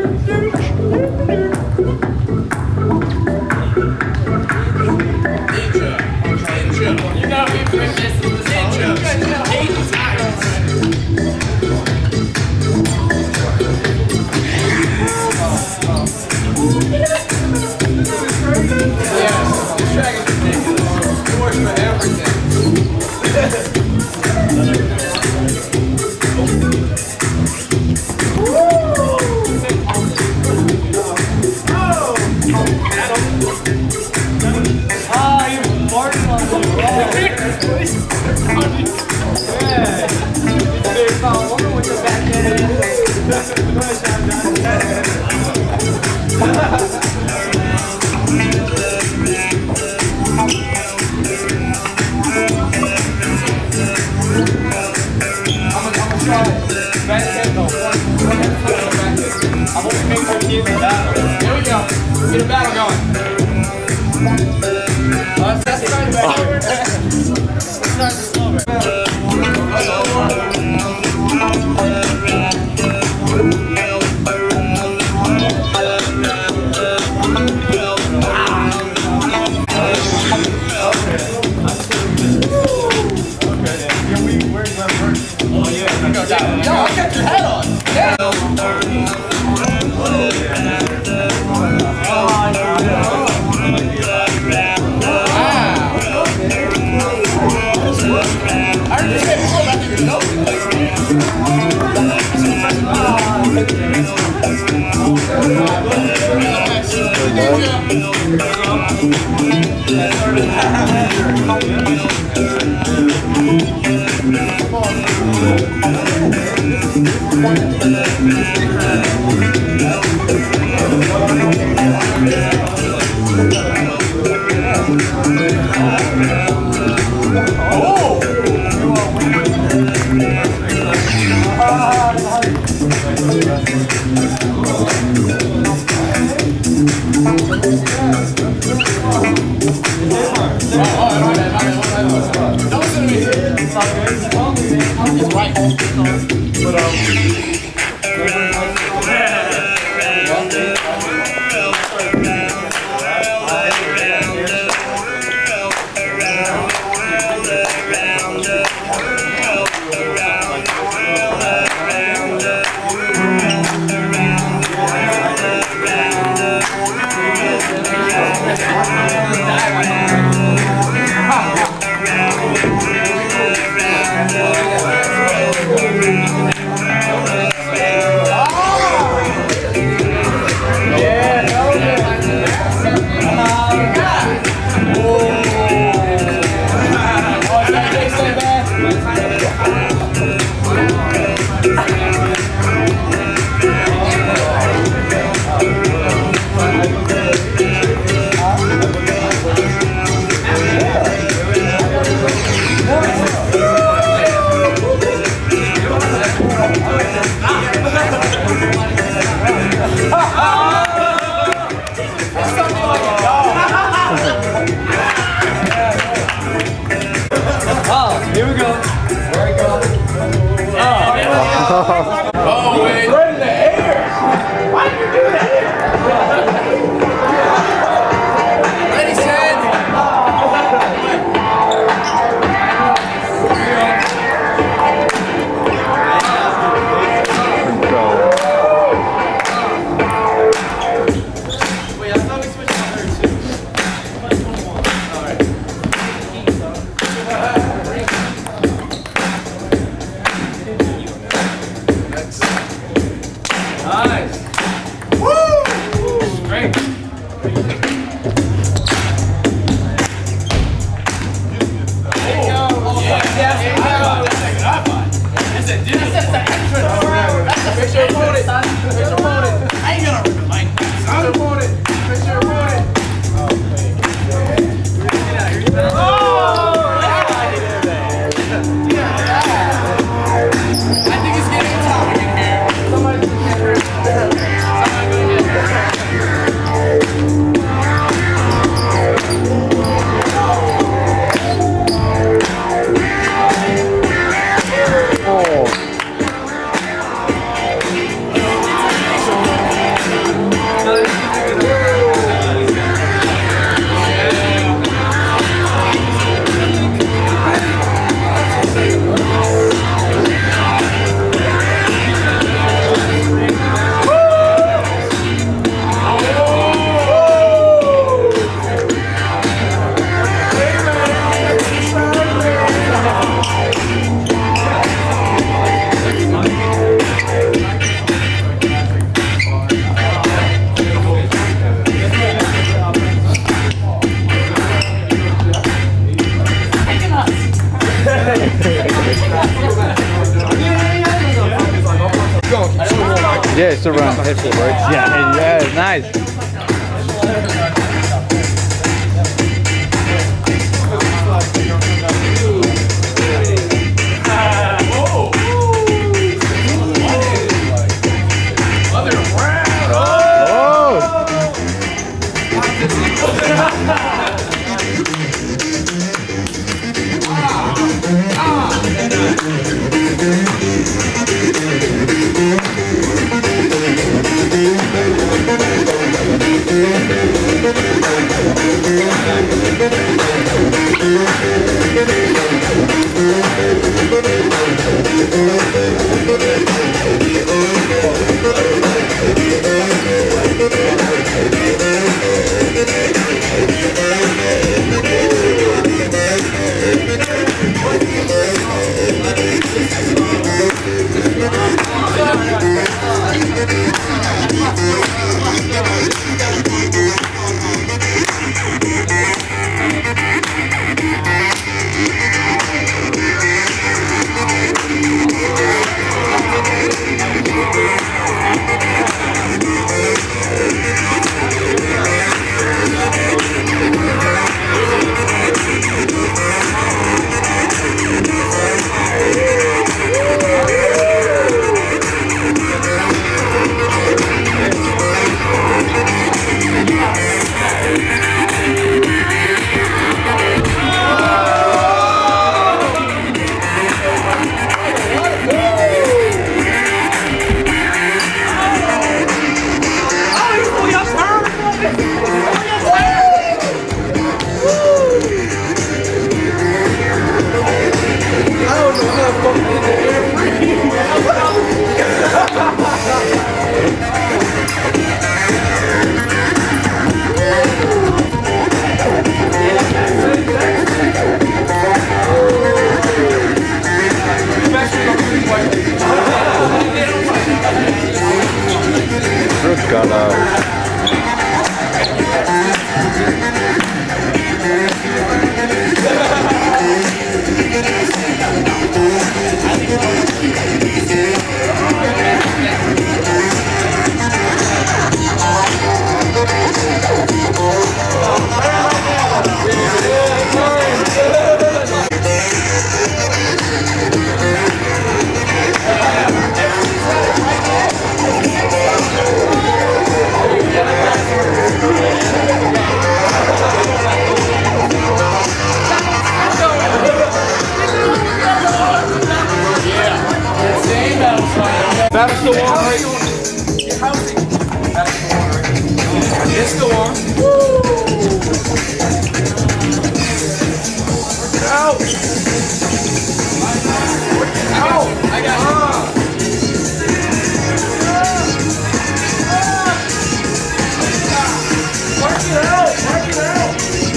You know we bring this to the ninja. Yes, this track is ridiculous. Force for everything. Here we go. Get a battle going. Let's start the back. Let's start this over. Yo, I got your head on. Yeah. Here we go. There we go. Oh, wait. Right in the air. Why did you do that? Ready, set. Wait, I thought we switched to her too. All right. Nice. Woo! Great. There you go. Yeah, that's the entrance. That's the picture opponent. Picture opponent. I ain't gonna rip it like that. Picture opponent. Picture opponent. Oh! I think it's getting Atomic in here. Somebody's getting Yeah, still run. Head flip, right? Yeah, yeah, nice. That's the one right here. You're housing. That's the one right here. It's the one. Woo! Work it out. Work it out. I got it. Work it out. Work it out.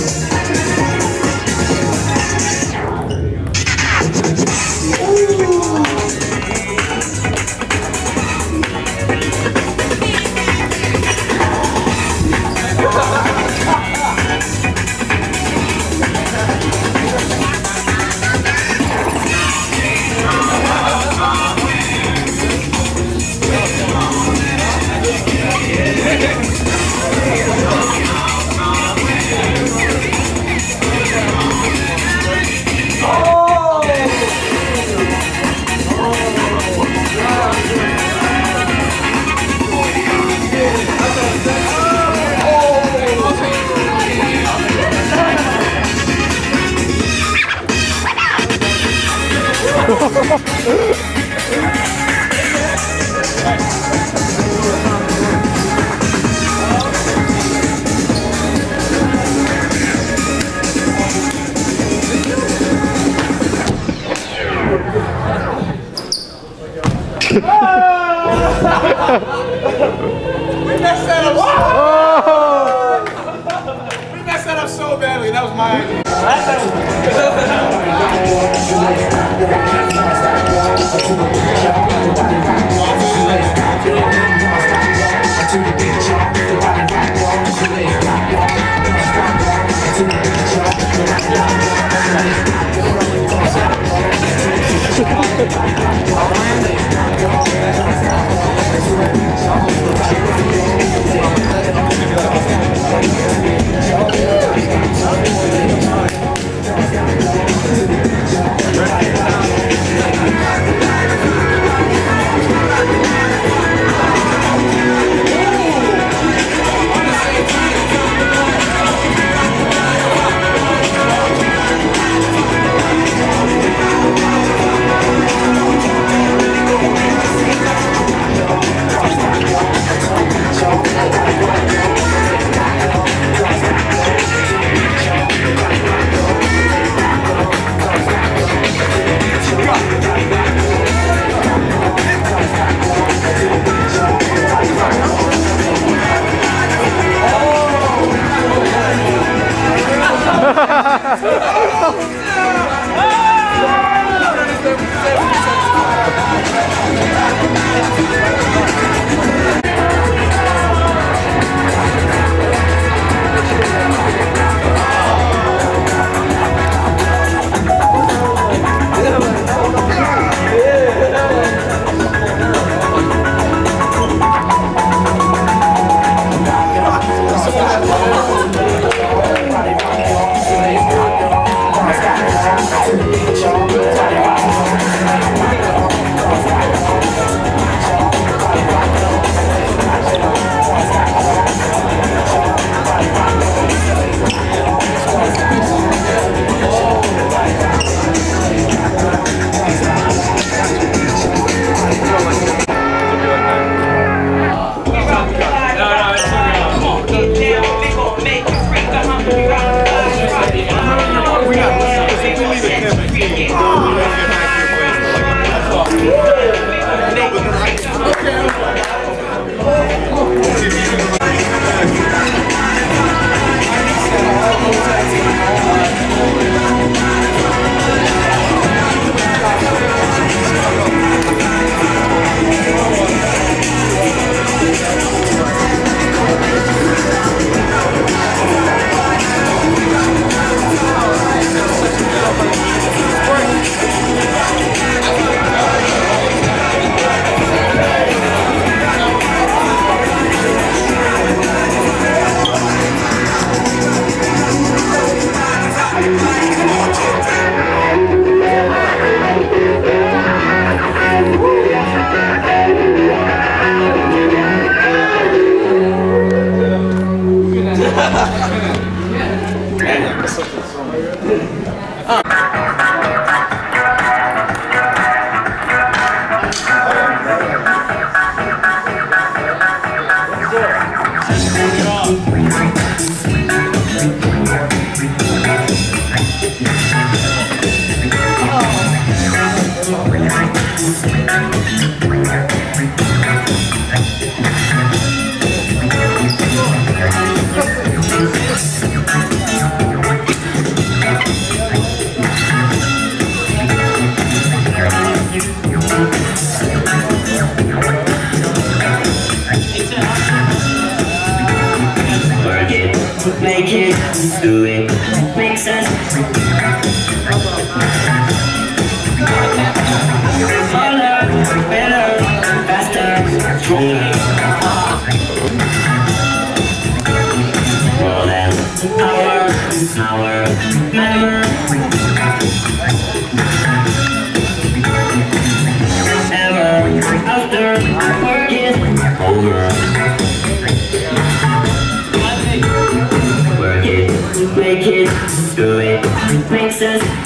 We messed that up. We messed that up so badly. That was my idea. Make it, do it, make sense. Harder, better, faster, stronger. More than hour, never. Ever, after, work it over. Make it, do it, make sense.